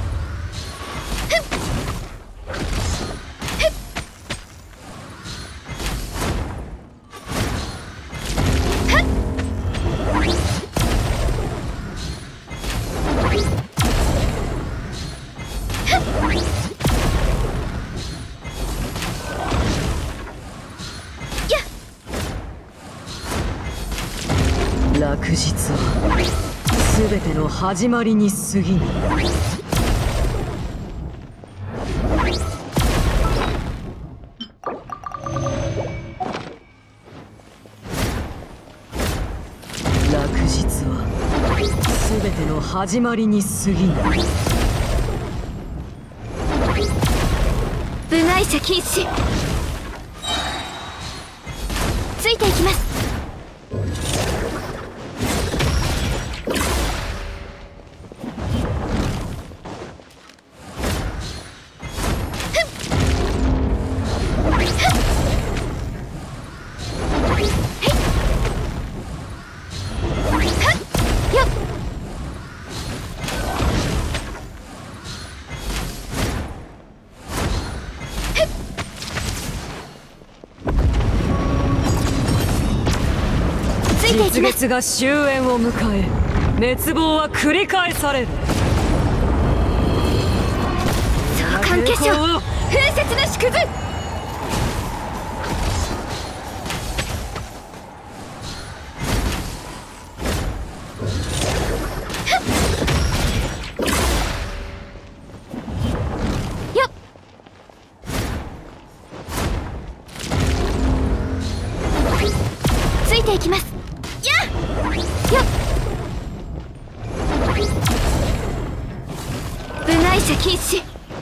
落日は全ての始まりに過ぎぬ。落日は全ての始まりに過ぎぬ。 部外者禁止。ついていきます。 実月が終焉を迎え、滅亡は繰り返される。 相関化粧。風雪の縮図。よっ、ついていきます。よっ、部外者禁止。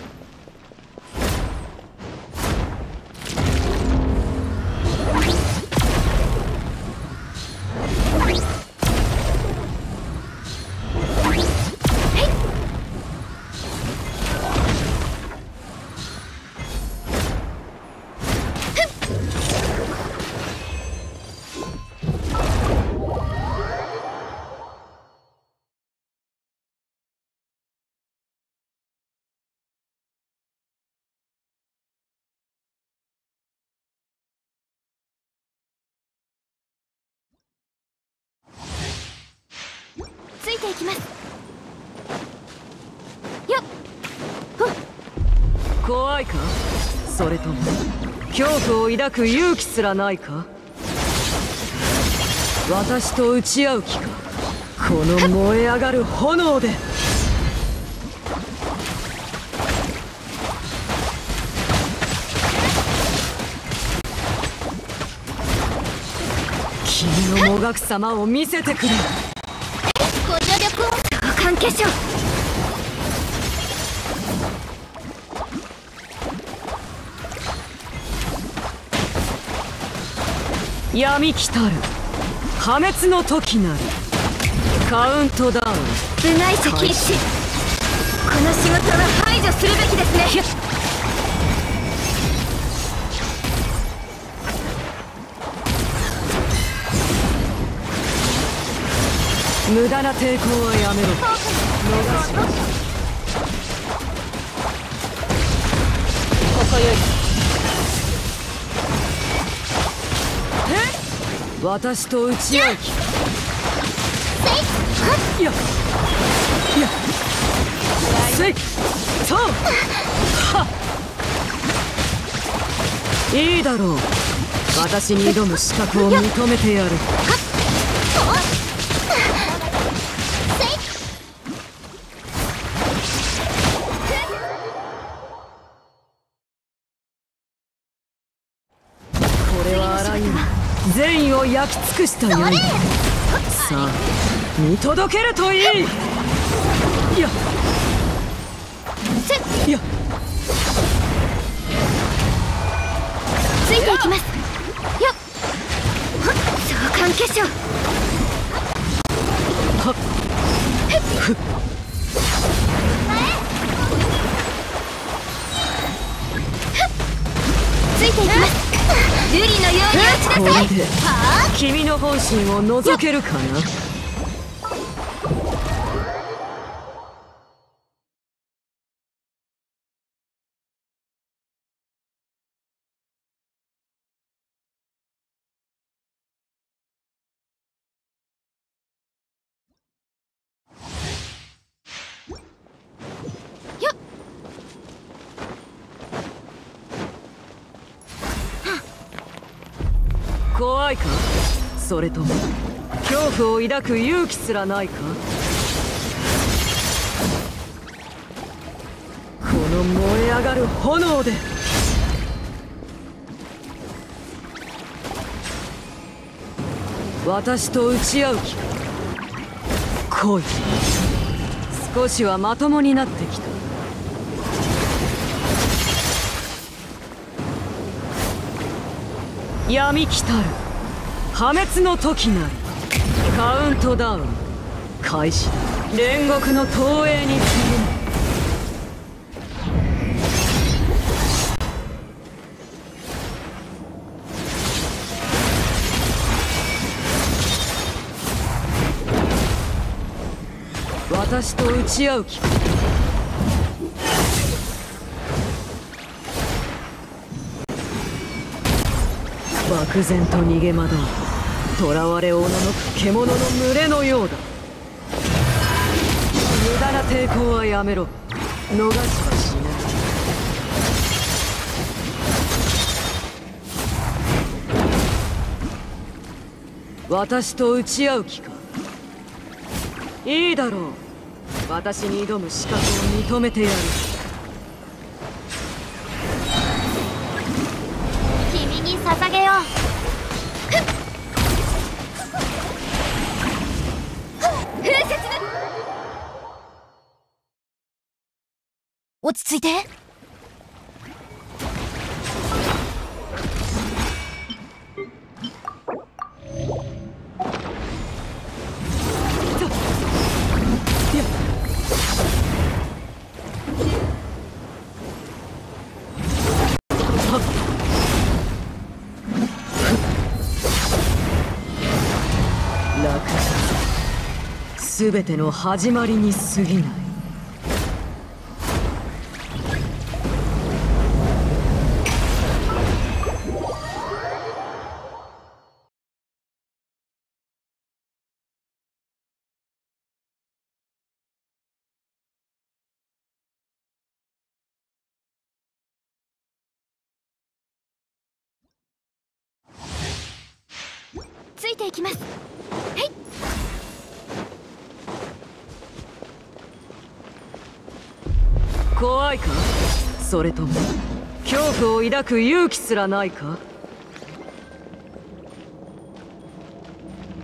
ついていきます。よっ、 怖いか？それとも恐怖を抱く勇気すらないか？私と打ち合う気か？この燃え上がる炎で。 のもがく様を見せてくれ。 ご助力を召喚化粧。 闇来たる破滅の時なり。カウントダウン。 部外者禁止。この仕事は排除するべきですね。 無駄な抵抗はやめろ。逃しましここより。私と打ち合う気。いやいやせいそうはっ。いいだろう。私に挑む資格を認めてやる。善意を焼き尽くしたよ。さあ見届けるといい。いやいやついていきますよっ。召喚化粧。 はっふっ。 ついていきます。瑠璃のように打ちなさい。 これで君の本心を覗けるかな。 よっ。 怖いか、それとも恐怖を抱く勇気すらないか。この燃え上がる炎で私と打ち合う気か。来い。少しはまともになってきた。闇来たる破滅の時なり。カウントダウン開始だ。煉獄の投影に次ぐ。私と打ち合う気か。漠然と逃げ惑う囚われおののく獣の群れのようだ。無駄な抵抗はやめろ。逃しはしない。私と打ち合う気か。いいだろう。私に挑む資格を認めてやる。 君に捧げよう。落ち着いて。 すべての始まりに過ぎない。 ついていきます。はい。 怖いか、それとも恐怖を抱く勇気すらないか。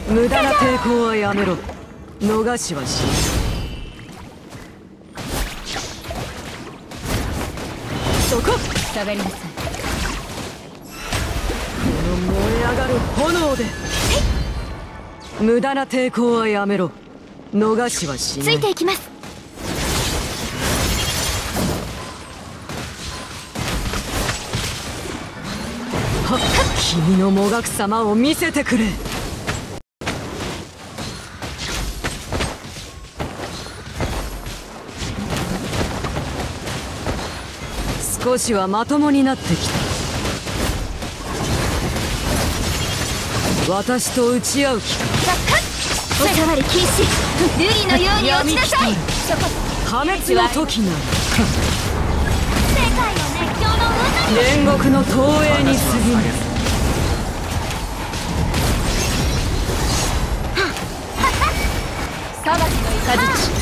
無駄な抵抗はやめろ。逃しはしない。そこ下がりなさい。 この燃え上がる炎で無駄な抵抗はやめろ。逃しはしない。 ついていきます。 はっ、君のもがく様を見せてくれ。少しはまともになってきた。私と打ち合う気か。 おさわり禁止。瑠璃のように落ちなさい。 破滅の時なり世界の熱狂の渦に煉獄の投影に過ぎぬ。 裁きの雷。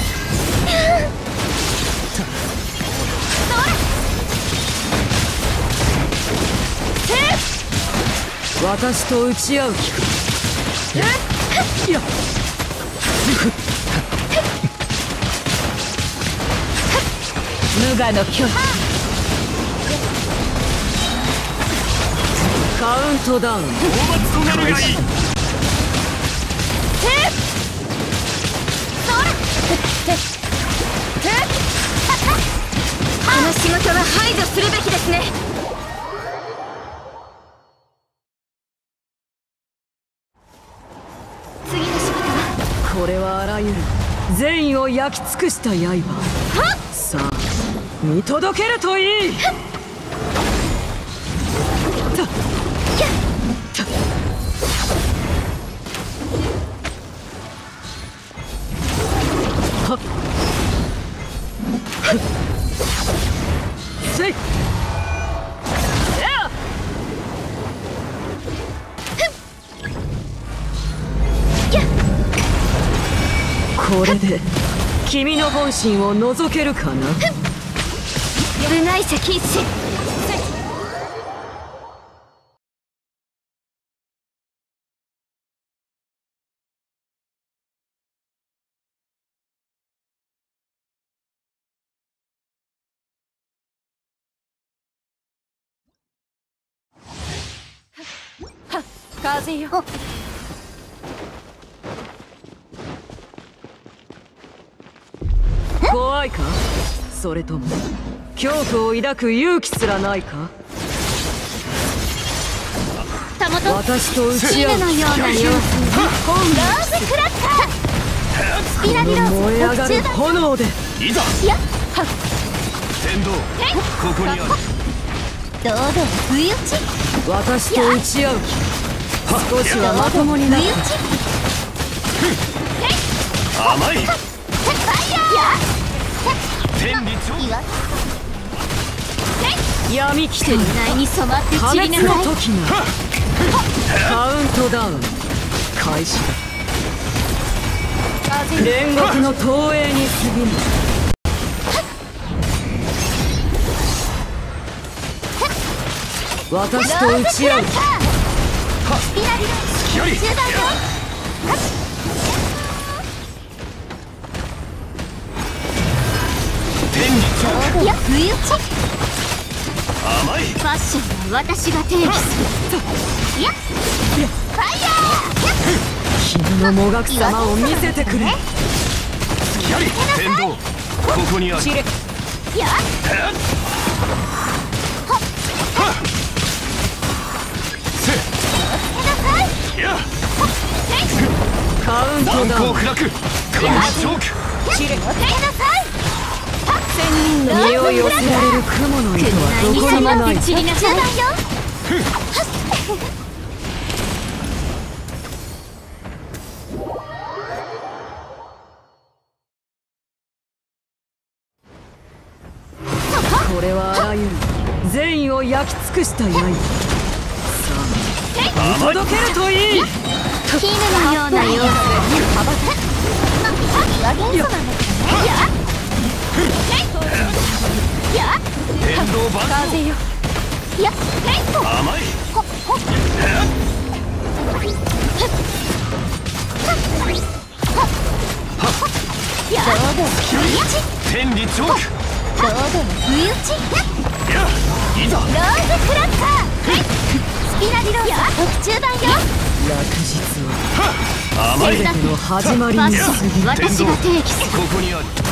私と打ち合う気か。いや無我の巨人。 カウントダウン。 討伐となるがいい。 この仕事は排除するべきですね。次の仕事はこれはあらゆる善意を焼き尽くした刃。さあ見届けるといい。はっせい。これで君の本心を覗けるかな。 部外者禁止。風よ。 怖いか、それとも恐怖を抱く勇気すらないか。 たもと私と打ち合うのような様子にローズクラッカー。スピラリローズ燃え上がる炎でいざいや天道、ここにある。 堂々不意打ち。 私と打ち合う気。少しはまともになってきた。 甘い。 ファイヤ天理長。 闇来てる。 内に染まって破滅散りなさい。 の時がカウントダウン開始だ。煉獄の投影に過ぎぬ。私と打ち合う。 スピラリローズより中断よ。 天理長。 いや不意打ち。 甘い。 ファッションは私が定義する。いやファイヤ君のもがく様を見せてくれ。 やり天道、ここにある。 ー。いややカウント難ダウン。 攻不落。神のチョーク。 身を寄せられる雲の糸はどこにもない。 散りなさい。 これはあらゆる善意を焼き尽くした刃。さあ見届けるといい。 絹のような様子。元素なんだけどね。 天道万風よ。いや甘い。 や天理チョーク。 堂々不意打ち。 やいざ。 ローズクラッカー。スピナディローザ特注版よ。 落日は甘い。 全ての始まりに過ぎる。 私が提起する。 ここにある。